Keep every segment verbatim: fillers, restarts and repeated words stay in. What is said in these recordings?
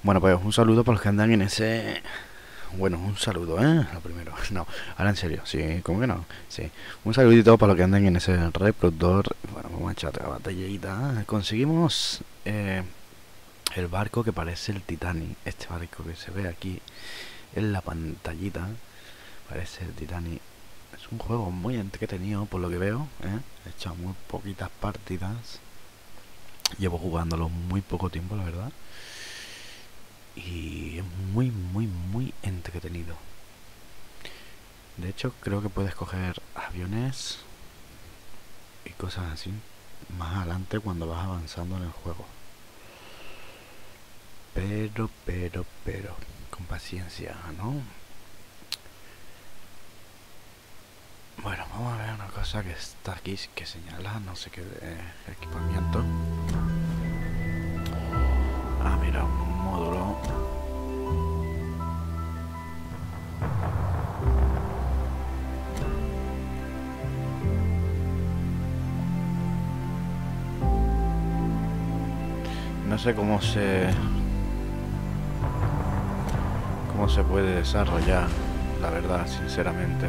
Bueno, pues un saludo para los que andan en ese... Bueno, un saludo, ¿eh? Lo primero. No, ahora en serio, sí, ¿cómo que no? Sí. Un saludito para los que andan en ese reproductor. Bueno, vamos a echar la batallita. Conseguimos eh, el barco que parece el Titanic. Este barco que se ve aquí en la pantallita. Parece el Titanic. Es un juego muy entretenido por lo que veo, ¿eh? He echado muy poquitas partidas. Llevo jugándolo muy poco tiempo, la verdad. Y es muy, muy, muy entretenido. De hecho, creo que puedes coger aviones y cosas así más adelante cuando vas avanzando en el juego. Pero, pero, pero, con paciencia, ¿no? Bueno, vamos a ver una cosa que está aquí, que señala, no sé qué eh, equipamiento. Ah, mira, un módulo. No sé cómo se... cómo se puede desarrollar, la verdad, sinceramente.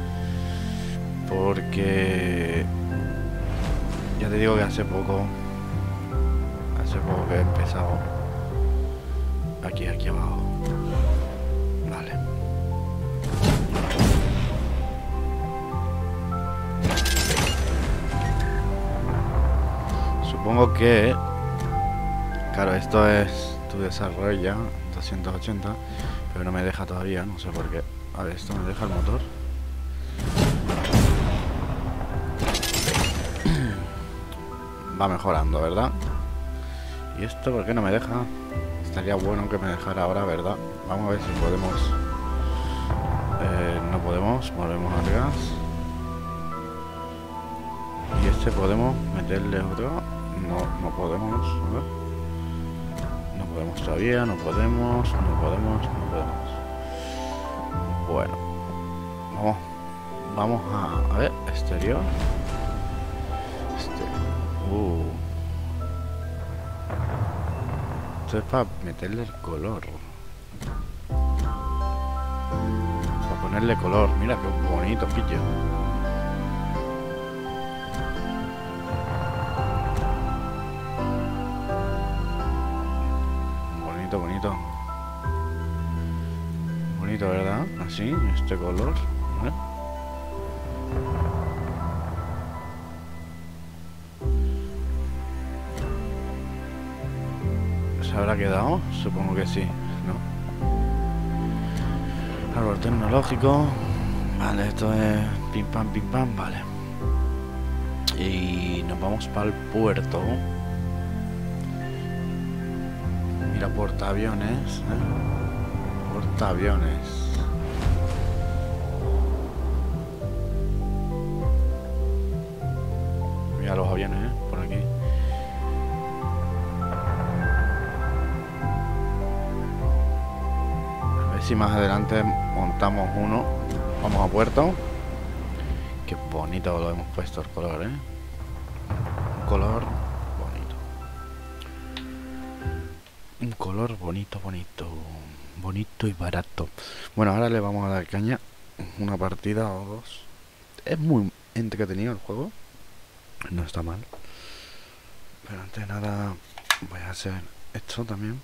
Porque... ya te digo que hace poco... Hace poco que he empezado... Aquí, aquí abajo. Vale. Supongo que... Claro, esto es tu desarrollo ya, doscientos ochenta, pero no me deja todavía, no sé por qué. A ver, esto me deja el motor. Va mejorando, ¿verdad? ¿Y esto por qué no me deja? Estaría bueno que me dejara ahora, ¿verdad? Vamos a ver si podemos... Eh, no podemos, volvemos al gas. Y este podemos meterle otro. No, no podemos, a ver. No podemos todavía, no podemos, no podemos, no podemos. Bueno, vamos, vamos a, a ver, exterior. Este, uh. Esto es para meterle el color. Para ponerle color. Mira qué bonito, pillo. Bonito, bonito. Bonito, ¿verdad? Así, este color. ¿Eh? ¿Se habrá quedado? Supongo que sí, ¿no? Árbol tecnológico. Vale, esto es pim pam, pim pam, vale. Y nos vamos para el puerto. Mira, portaaviones, ¿eh? Portaaviones. Mira los aviones, ¿eh? Por aquí. A ver si más adelante montamos uno. Vamos a puerto. Qué bonito lo hemos puesto el color, ¿eh? Un color bonito. Un color bonito, bonito. Bonito y barato. Bueno, ahora le vamos a dar caña. Una partida o dos. Es muy entretenido el juego. No está mal. Pero antes de nada voy a hacer esto también.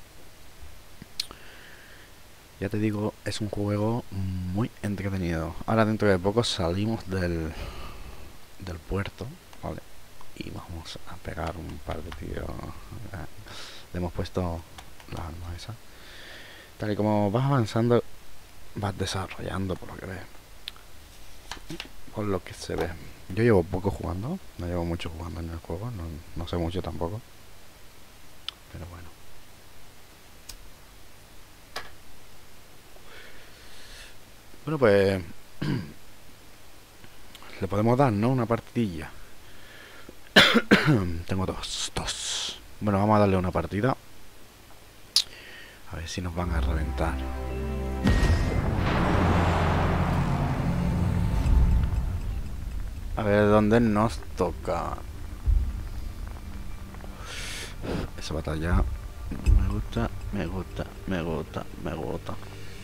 Ya te digo, es un juego muy entretenido. Ahora dentro de poco salimos del, del puerto, ¿vale? Y vamos a pegar un par de tiros. Le hemos puesto las armas esas. Tal y como vas avanzando, vas desarrollando por lo que ves. Por lo que se ve. Yo llevo poco jugando, no llevo mucho jugando en el juego, no, no sé mucho tampoco. Pero bueno. Bueno, pues le podemos dar, ¿no? Una partidilla. Tengo dos, dos. Bueno, vamos a darle una partida. A ver si nos van a reventar. A ver dónde nos toca. Esa batalla Me gusta, me gusta, me gusta, me gusta.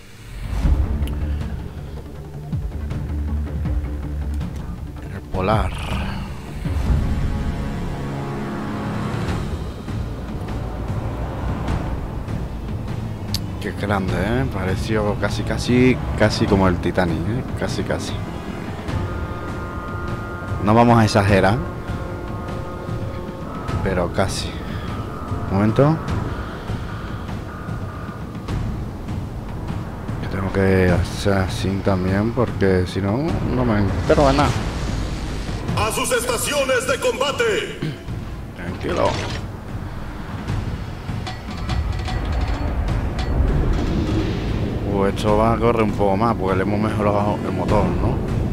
El polar. Qué grande, ¿eh? Pareció casi, casi, casi como el Titanic, ¿eh? Casi, casi. No vamos a exagerar, pero casi. Un momento. Que tengo que hacer así también, porque si no, no me entero de nada. ¡A sus estaciones de combate! Tranquilo. Pues esto va a correr un poco más, porque le hemos mejorado el motor, ¿no?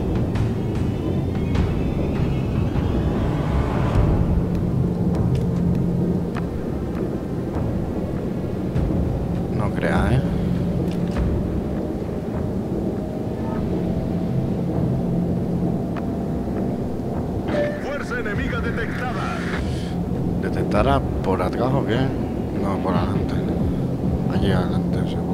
No creas, ¿eh? ¡Fuerza enemiga detectada! ¿Detectará por atrás o qué? No, por adelante. Allí adelante, seguro.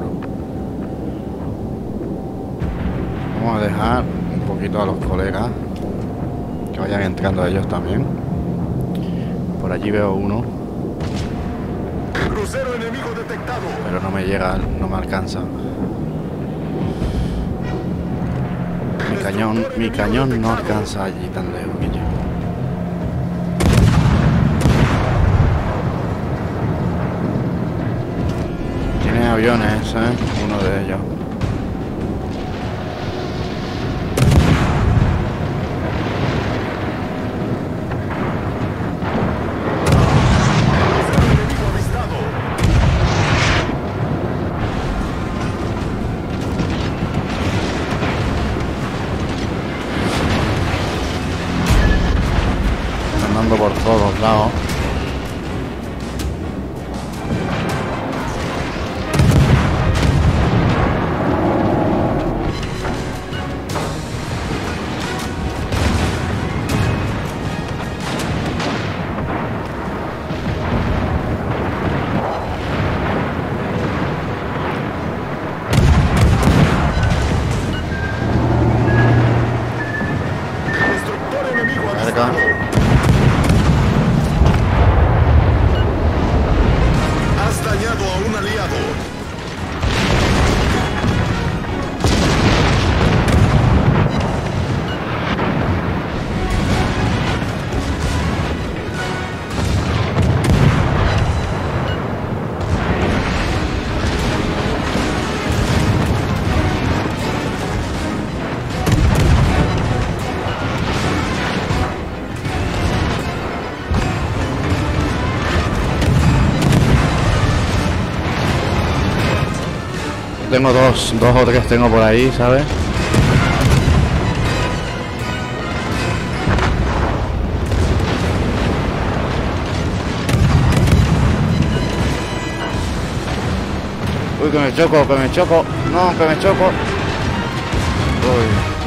Vamos a dejar un poquito a los colegas que vayan entrando ellos también. Por allí veo uno, Crucero enemigo detectado. pero no me llega, no me alcanza. Mi cañón, mi cañón no alcanza allí tan lejos, Guille. Tiene aviones, ¿eh? Uno de ellos. Crucero enemigo avistado. Andando por todos lados. Destructor enemigo Cerca. avistado. Has dañado a un aliado. Tengo dos, dos o tres tengo por ahí, ¿sabes? Uy, que me choco, que me choco. No, que me choco. Uy.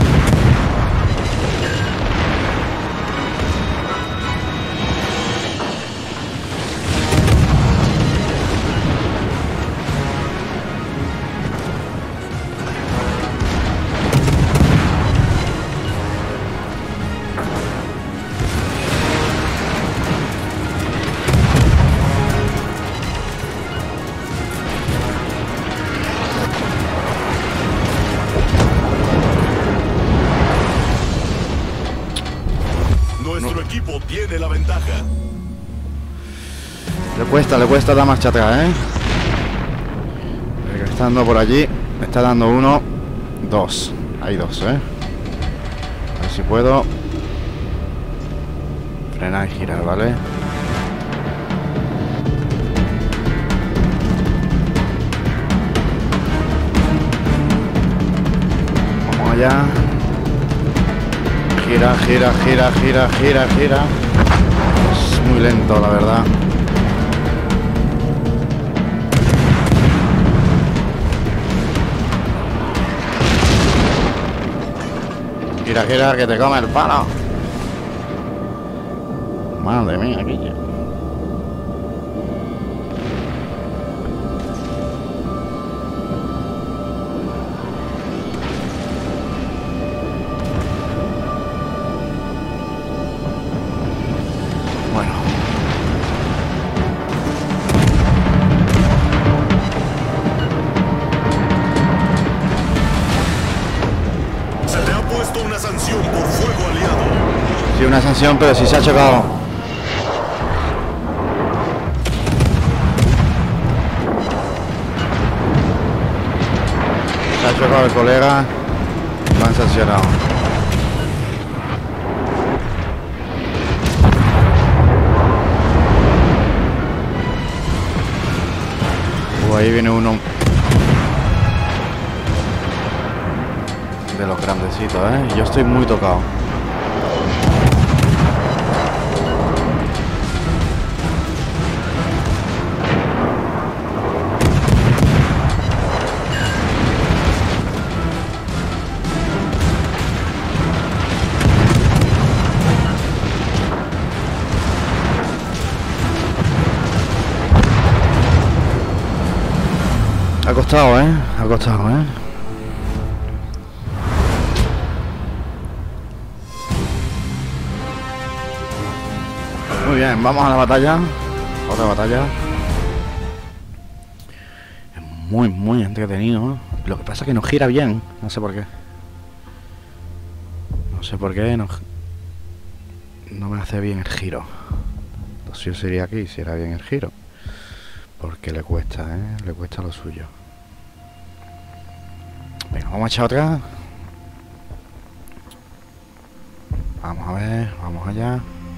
Nuestro equipo tiene la ventaja. Le cuesta, le cuesta dar marcha atrás, ¿eh? El que está dando por allí, me está dando uno, dos. Hay dos, ¿eh? A ver si puedo frenar y girar, ¿vale? Vamos allá. Gira, gira, gira, gira, gira, gira. Es muy lento, la verdad. Gira, gira, que te come el palo. Madre mía, Guille. tiene sanción, pero sí se ha chocado. Se ha chocado el colega. Lo han sancionado. Uh, ahí viene uno de los grandecitos, ¿eh? Yo estoy muy tocado. Ha costado, ¿eh? Ha costado, ¿eh? Muy bien, vamos a la batalla. Otra batalla. Es muy, muy entretenido, ¿eh? Lo que pasa es que no gira bien. No sé por qué. No sé por qué. No, no me hace bien el giro. Entonces yo sería aquí, hiciera bien el giro. Porque le cuesta, ¿eh? Le cuesta lo suyo. Venga, vamos a echar otra. Vamos a ver, vamos allá.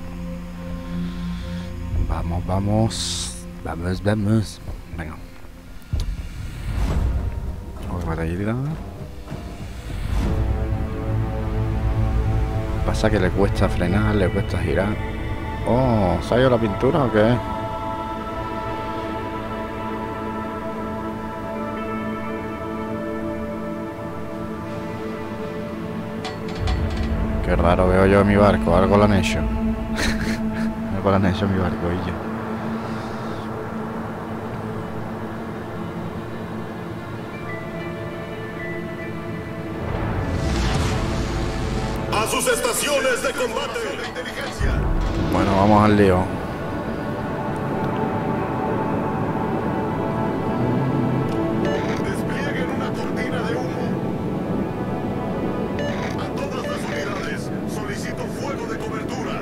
Vamos, vamos. Vamos, vamos. Venga. Otra batallita. Pasa que le cuesta frenar, le cuesta girar. Oh, ¿se ha ido la pintura o qué? Qué raro veo yo en mi barco, algo lo han hecho. Algo lo han hecho en mi barco y yo. A sus estaciones de combate de inteligencia. Bueno, vamos al lío. Desplieguen una cortina de humo. A todas las unidades, solicito fuego de cobertura.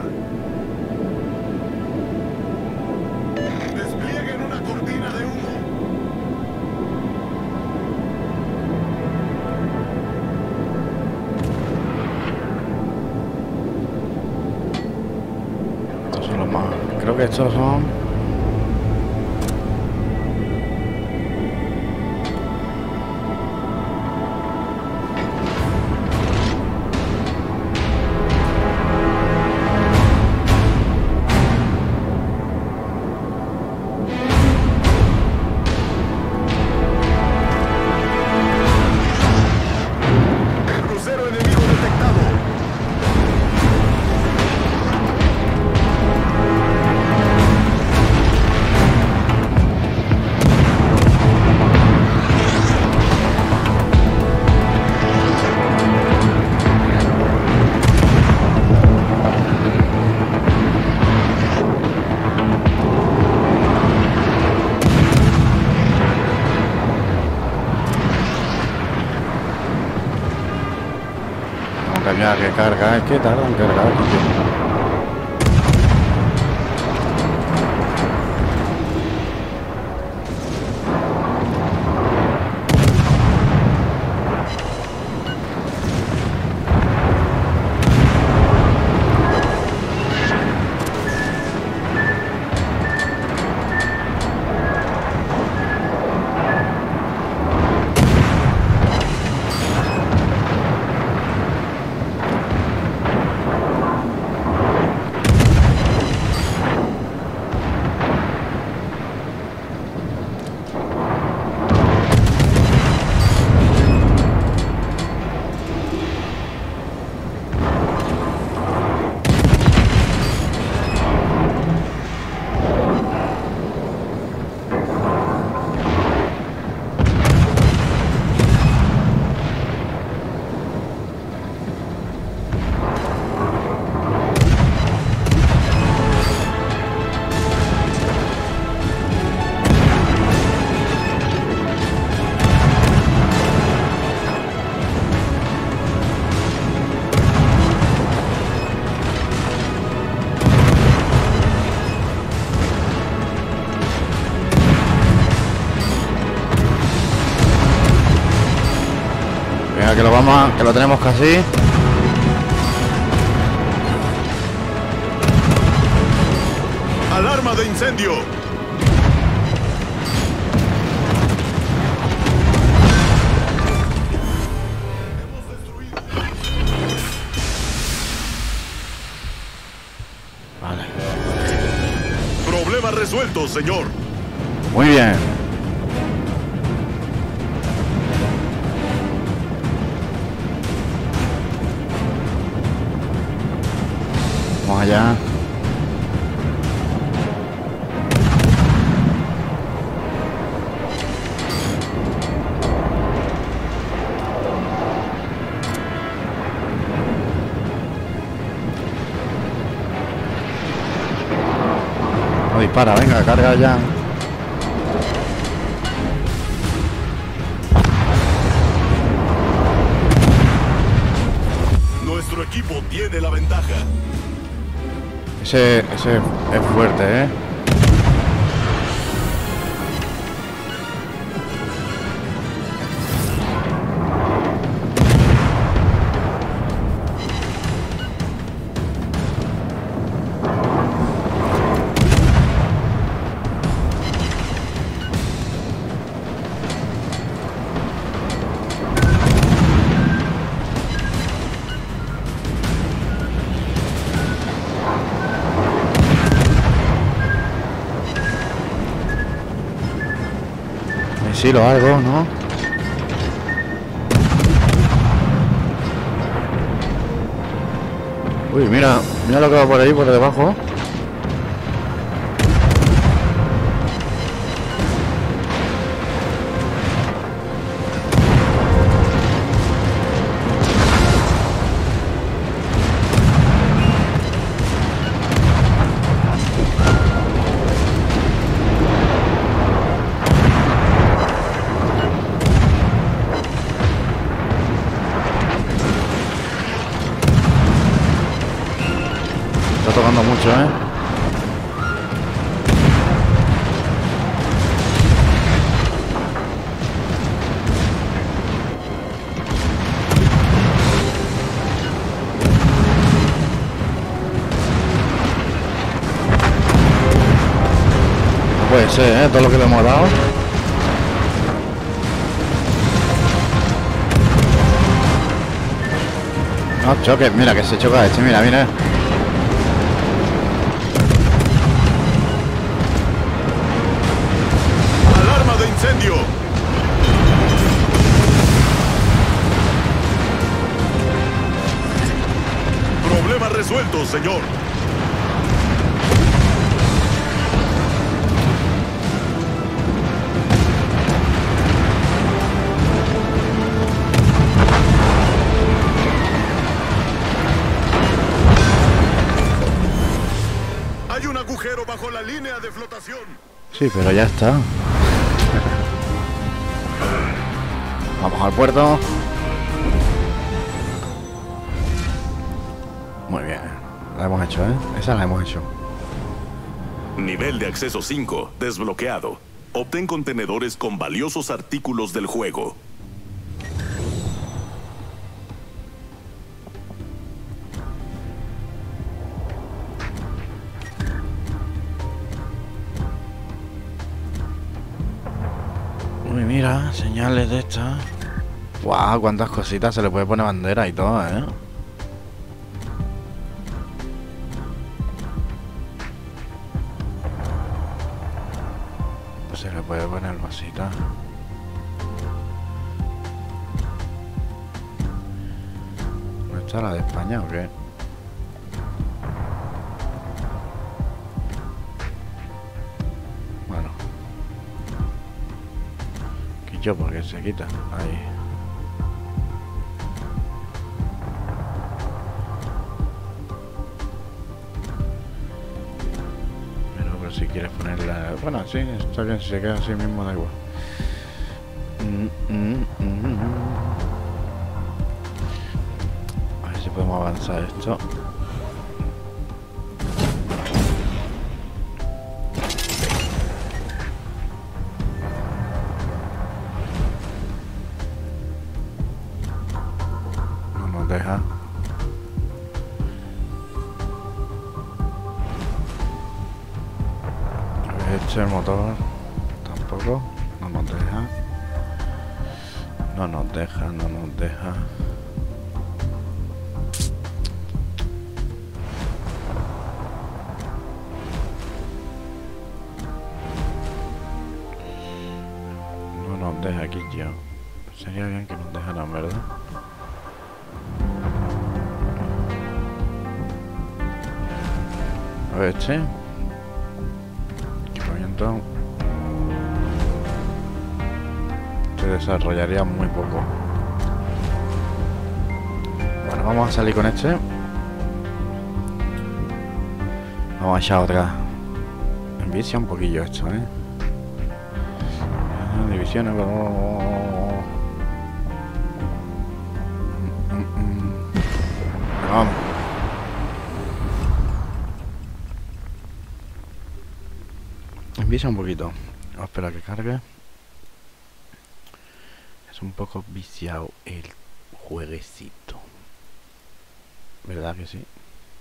Desplieguen una cortina de humo. Estos son los más. Creo que estos son. Crucero enemigo detectado. Vamos a cambiar que carga. Es que tarda en cargar. Tío. que lo vamos a, que lo tenemos casi. Alarma de incendio. Hemos destruido. Vale. Problema resuelto, señor. Muy bien. Vamos allá. No dispara, venga, carga ya. Nuestro equipo tiene la ventaja. Ese, ese es fuerte, ¿eh? Sí, lo hago, ¿no? Uy, mira, mira lo que va por ahí, por debajo. Está tocando mucho, ¿eh? No puede ser, ¿eh? Todo lo que le hemos dado. No choques, mira que se choca este, mira, mira. Alarma de incendio. Problema resuelto, señor. Hay un agujero bajo la línea de flotación. Sí, pero ya está. Vamos al puerto. Muy bien. La hemos hecho, ¿eh? Esa la hemos hecho. Nivel de acceso cinco desbloqueado. Obtén contenedores con valiosos artículos del juego. Uy, mira, señales de estas. Guau, cuántas cositas. Se le puede poner bandera y todo, ¿eh? Se le puede poner cositas. ¿No está la de España o qué? Bueno. Yo porque se quita. Ahí. Pero, pero si quieres ponerla... Bueno, sí, está bien. Si se queda así mismo, da igual. Mm, mm, mm, mm. A ver si podemos avanzar esto. deja. Este el motor tampoco, no nos deja. No nos deja, no nos deja. No nos deja aquí ya. Sería bien que nos dejaran, ¿verdad? A ver, este. Equipamiento. Se desarrollaría muy poco. Bueno, vamos a salir con este. Vamos a echar otra. Envicia un poquillo esto, ¿eh? Divisiones. Vamos. Envicia un poquito. Vamos a esperar a que cargue. Es un poco viciado el jueguecito. ¿Verdad que sí?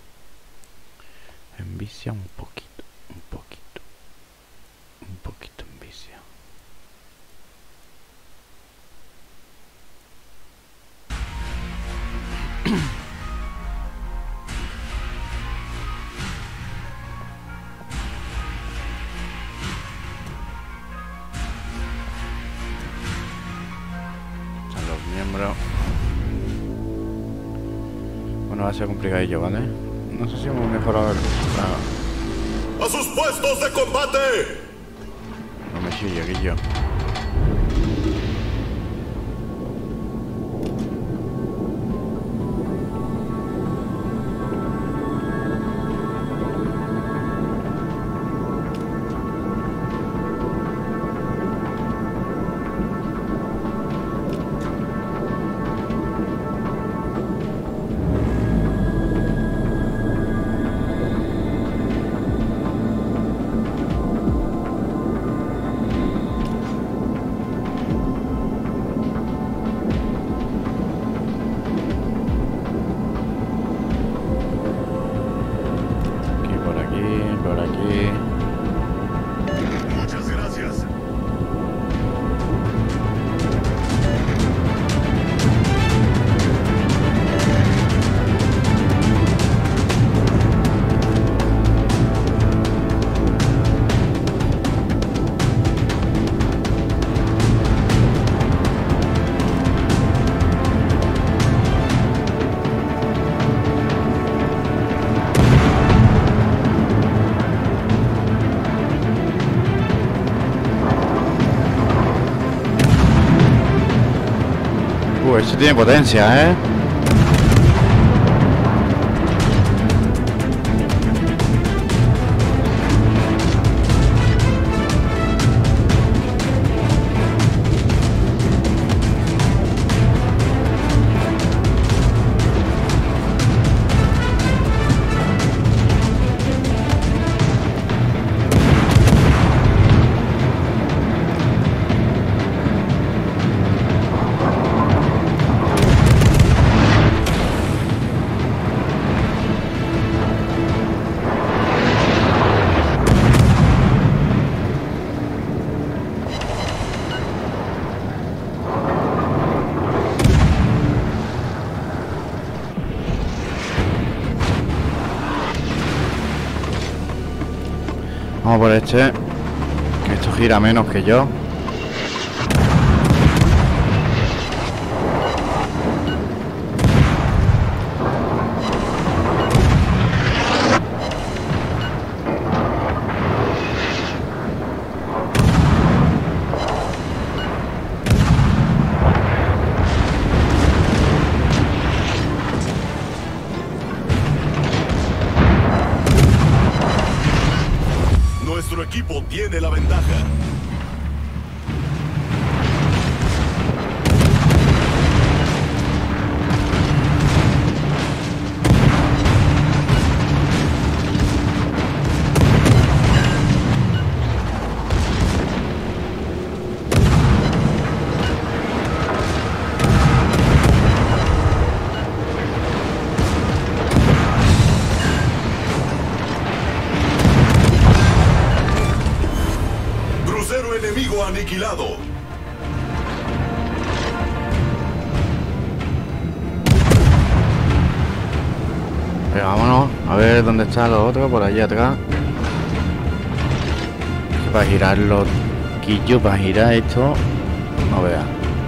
Envicia un poquito, un poquito, un poquito envicia. Están los miembros. Bueno, va a ser complicadillo, ¿vale? No sé si hemos mejorado el... ¡A sus puestos de combate! No me sigue, aquí yo. Este tiene potencia, ¿eh? Vamos por este, que esto gira menos que yo. Nuestro equipo tiene la ventaja. Enemigo aniquilado. Venga, vámonos. A ver dónde está lo otro, por allí atrás. Que para girar los quillos, para girar esto, no veas.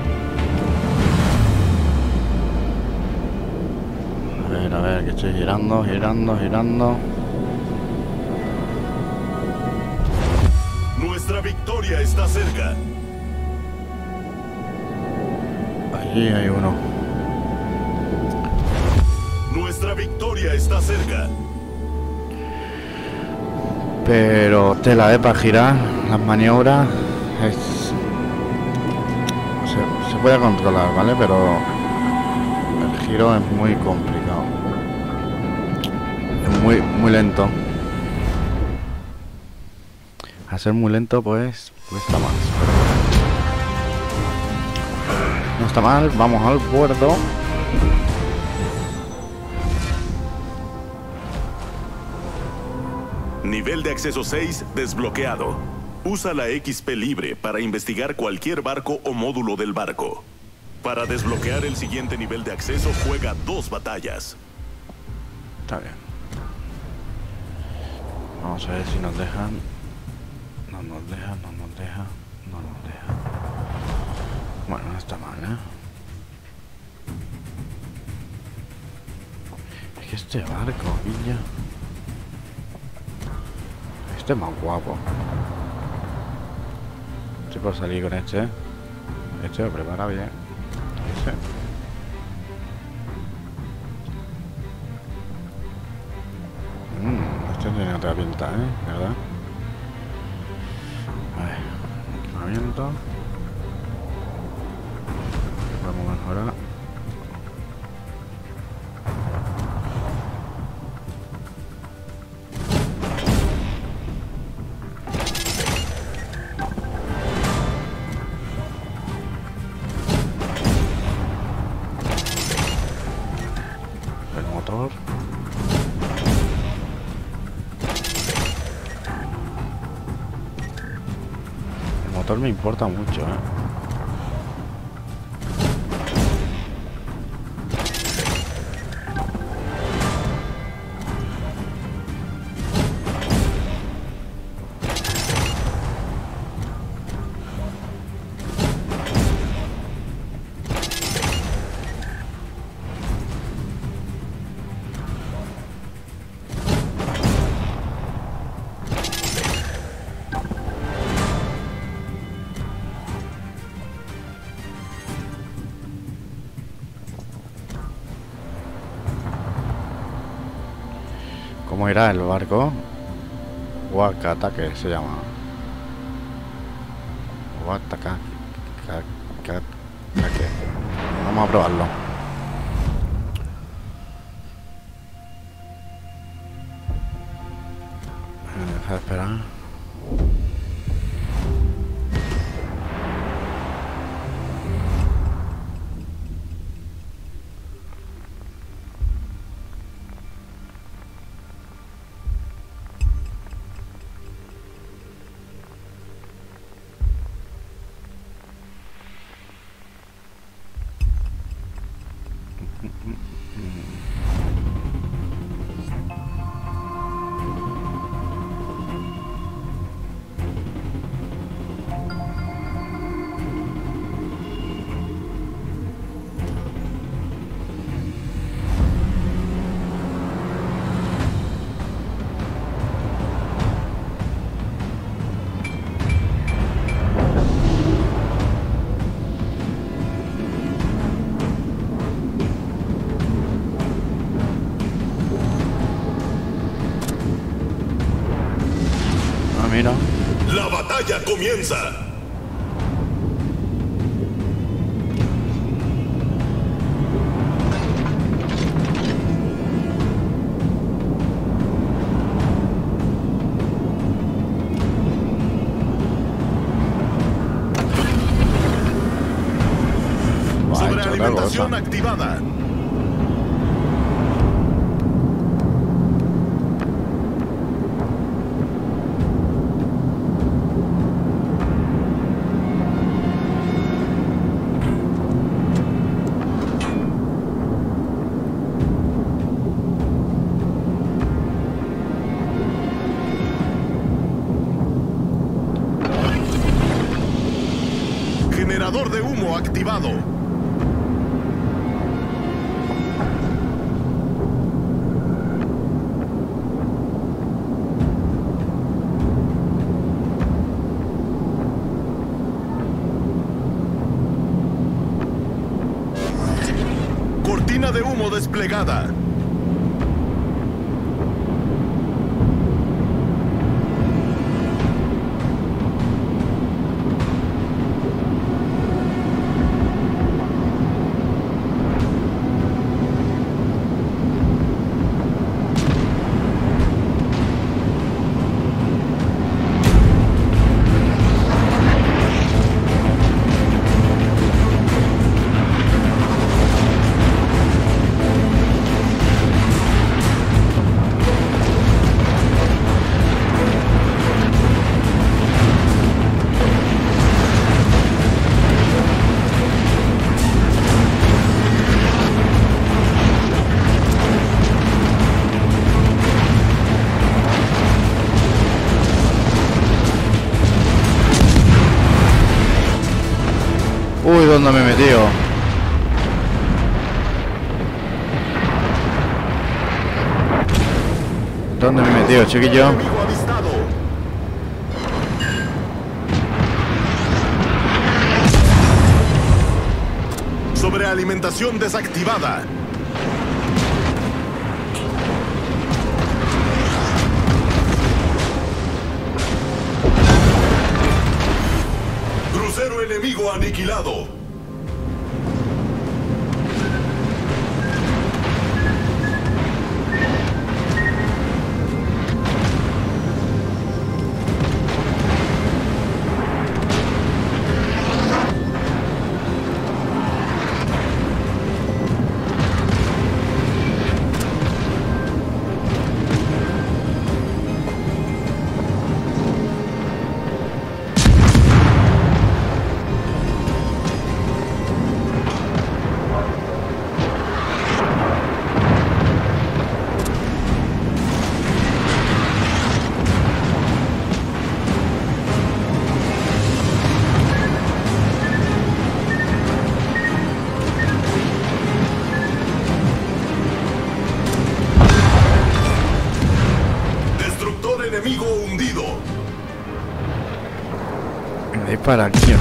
A ver, a ver, que estoy girando, girando, girando. Nuestra victoria está cerca. Allí hay uno. Nuestra victoria está cerca. Pero tela, ¿eh? Para girar las maniobras es... se, se puede controlar, ¿vale? Pero el giro es muy complicado. Es muy, muy lento. A ser muy lento, pues, pues está mal. No está mal, vamos al puerto. Nivel de acceso seis desbloqueado. Usa la X P libre para investigar cualquier barco o módulo del barco. Para desbloquear el siguiente nivel de acceso, juega dos batallas. Está bien. Vamos a ver si nos dejan. No nos deja, no nos deja, no nos deja. Bueno, no está mal, ¿eh? Es que este barco, pilla. Este es más guapo. Este puedo salir con este. Este lo prepara bien. Este. Mmm, este tiene otra pinta, ¿eh? ¿Verdad? A ver, equipamiento. Vamos a mejorar. El motor. El motor me importa mucho, ¿eh? ¿Cómo irá el barco? Wakatake se llama. Wakatake. Vamos a probarlo. Deja de esperar. Mira. La batalla comienza. Sobrealimentación activada. Generador de humo activado. Cortina de humo desplegada. Uy, ¿dónde me he metido? ¿Dónde me he metido, chiquillo? Enemigo avistado. Sobrealimentación desactivada. Crucero enemigo aniquilado. Enemigo hundido. Me dispara aquí.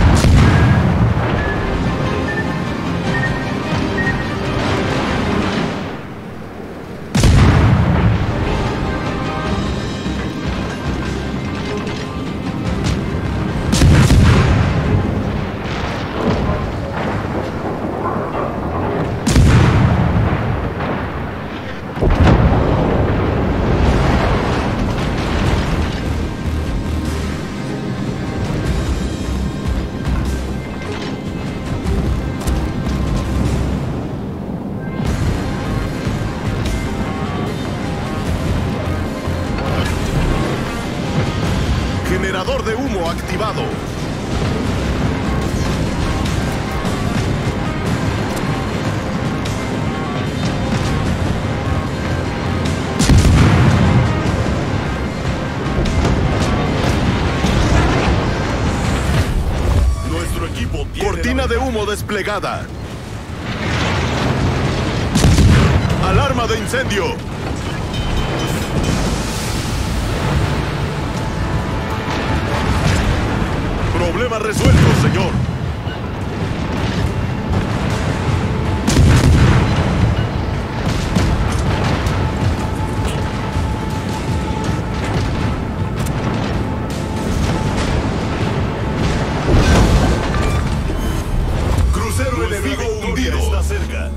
Generador de humo activado. Nuestro equipo tiene cortina de humo desplegada. Alarma de incendio. Problema resuelto, señor. Crucero enemigo hundido. Está cerca.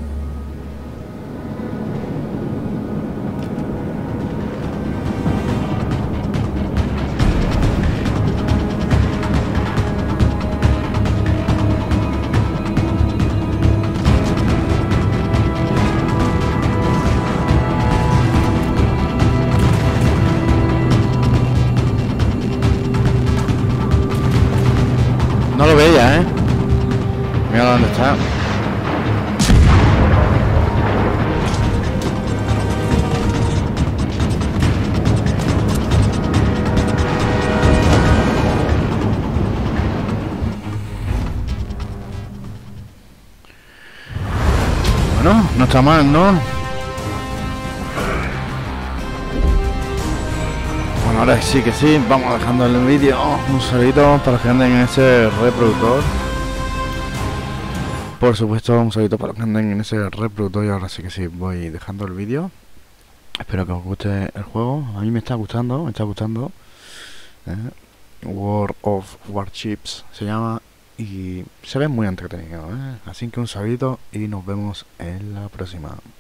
No lo veía, ¿eh? Mira dónde está. Bueno, no está mal, ¿no? Bueno, ahora sí que sí, vamos dejando el vídeo. Un saludito para los que anden en ese reproductor. Por supuesto, un saludito para los que anden en ese reproductor. Y ahora sí que sí, voy dejando el vídeo. Espero que os guste el juego. A mí me está gustando, me está gustando. ¿eh? World of Warships se llama. Y se ve muy entretenido, ¿eh? Así que un saludito y nos vemos en la próxima.